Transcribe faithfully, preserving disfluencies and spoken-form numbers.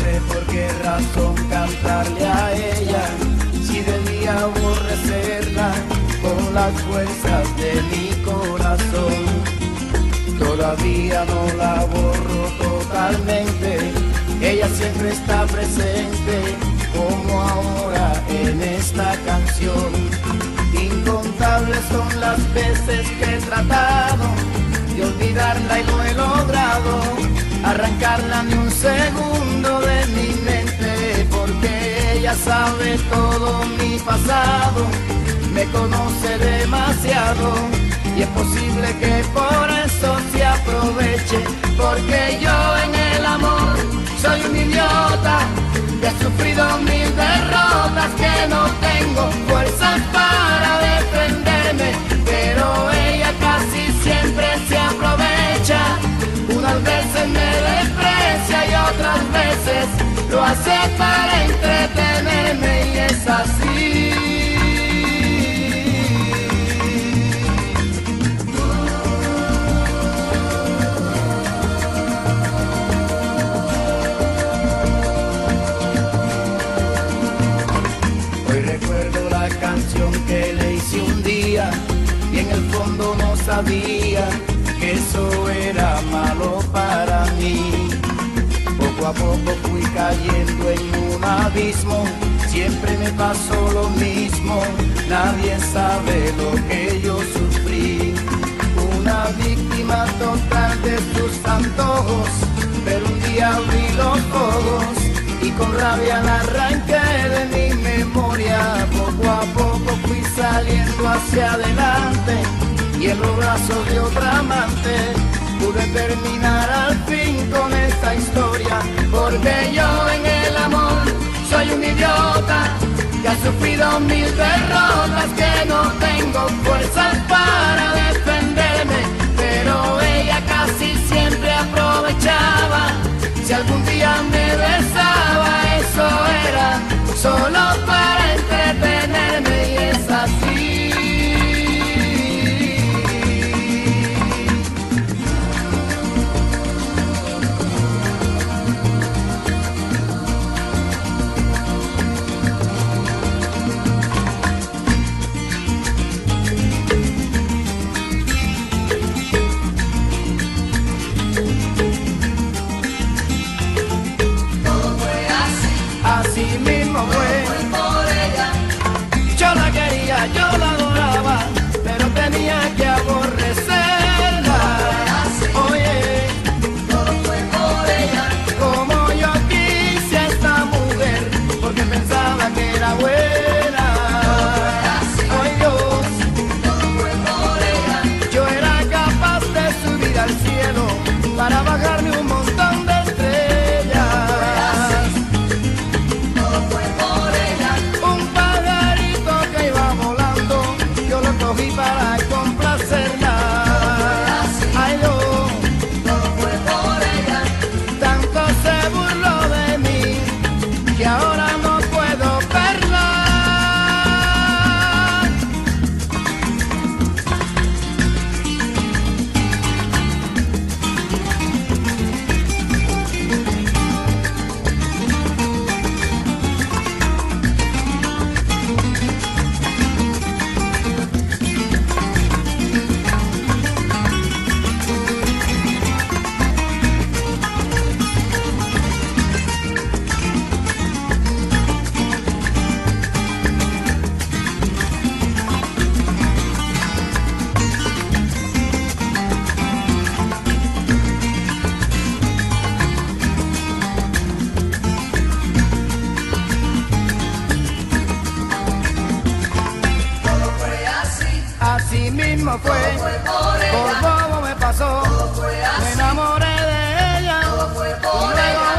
sé por qué razón cantarle a ella, si debía aborrecerla con las fuerzas de mi corazón. Todavía no la borro totalmente, ella siempre está presente, como ahora en esta canción. Incontables son las veces que he tratado de olvidarla y no he logrado arrancarla ni un segundo de mi mente, porque ella sabe todo mi pasado, me conoce demasiado y es posible que por eso se aproveche, porque yo en el amor soy un idiota que he sufrido mil derrotas, que no tengo fuerzas para defenderme, pero ella casi siempre se aprovecha. Unas veces me desprecia y otras veces lo hace para entretenerme, y es así. Hoy recuerdo la canción que le hice un día y en el fondo no sabía que eso era malo para mí. Poco a poco fui cayendo en un abismo, siempre me pasó lo mismo, nadie sabe lo que yo sufrí. Una víctima total de sus antojos, pero un día abrí los ojos y con rabia la arranqué de mi memoria. Poco a poco fui saliendo hacia adelante y en los brazos de otra amante pude terminar al fin con esta historia, porque yo en el amor soy un idiota que ha sufrido mil derrotas, que no tengo fuerzas para defenderme, pero ella casi siempre aprovechaba. Si algún día me besaba, eso era solo para entretenerme, y es así. Así mismo fue, por ella. Yo la quería, yo la adoraba, pero tenía que aborrecerla. Oye, todo fue por ella. Como yo quise a esta mujer, porque pensaba que era buena. Ay Dios, todo fue por ella. Yo era capaz de subir al cielo para bajarme un montón de para complacerla. Ay no, todo fue por ella. Tanto se burló de mí que ahora no puedo verla. Así mismo fue, por bobo me pasó, me enamoré de ella, y luego